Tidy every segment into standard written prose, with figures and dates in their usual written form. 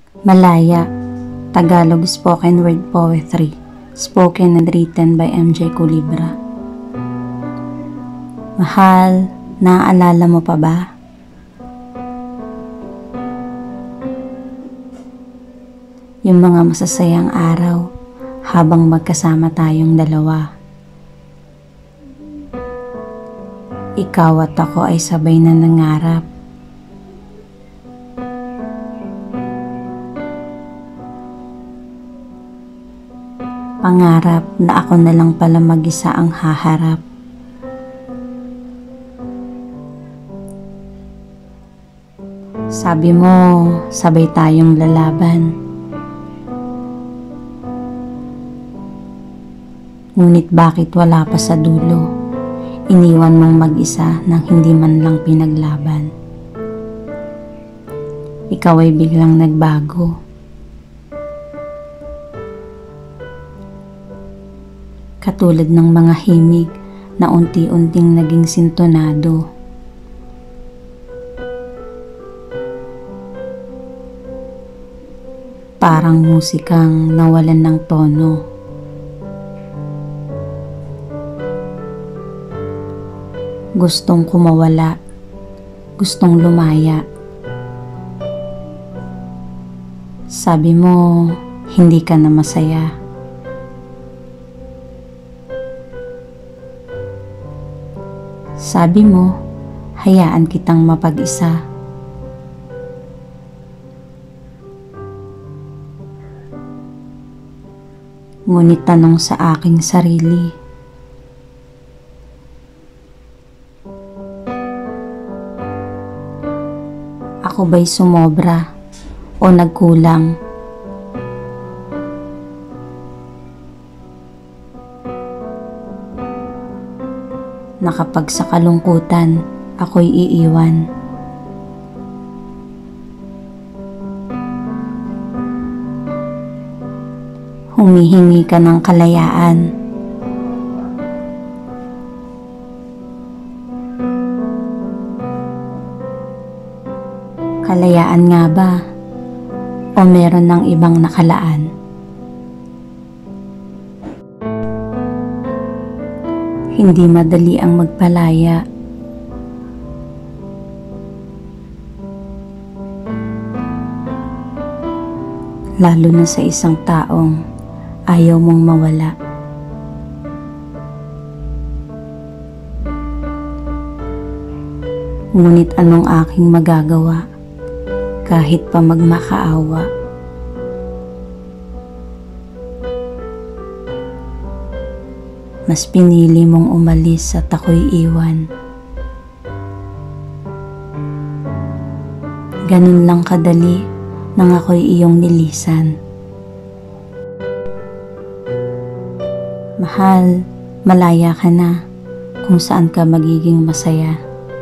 Malaya, Tagalog spoken word poetry, spoken and written by MJ Culibra. Mahal, naaalala mo pa ba? Yung mga masasayang araw habang magkasama tayong dalawa. Ikaw at ako ay sabay na nangarap. Pangarap na ako na lang pala mag-isa ang haharap. Sabi mo, sabay tayong lalaban. Ngunit bakit wala pa sa dulo? Iniwan mong mag-isa nang hindi man lang pinaglaban. Ikaw ay biglang nagbago. Katulad ng mga himig na unti-unting naging sintonado. Parang musikang nawalan ng tono. Gustong kumawala, gustong lumaya. Sabi mo, hindi ka na masaya. Sabi mo, hayaan kitang mapag-isa. Ngunit tanong sa aking sarili, ako ba'y sumobra o nagkulang? Na kapag sa kalungkutan ako'y iiwan. Humihingi ka ng kalayaan. Kalayaan nga ba? O meron ng ibang nakalaan? Hindi madali ang magpalaya. Lalo na sa isang taong ayaw mong mawala. Ngunit anong aking magagawa kahit pa magmakaawa? Mas pinili mong umalis at ako'y iwan. Ganun lang kadali nang ako'y iyong nilisan. Mahal, malaya ka na kung saan ka magiging masaya.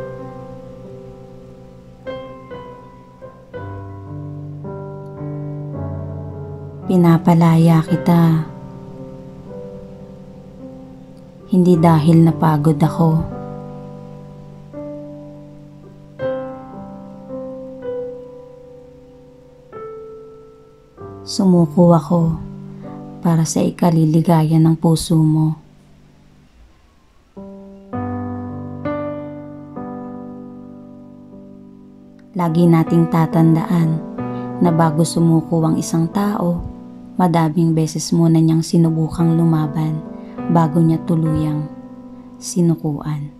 Pinapalaya kita. Hindi dahil napagod ako. Sumuko ako para sa ikaliligaya ng puso mo. Lagi nating tatandaan na bago sumuko ang isang tao, madaming beses muna niyang sinubukang lumaban bago niya tuluyang sinukuan.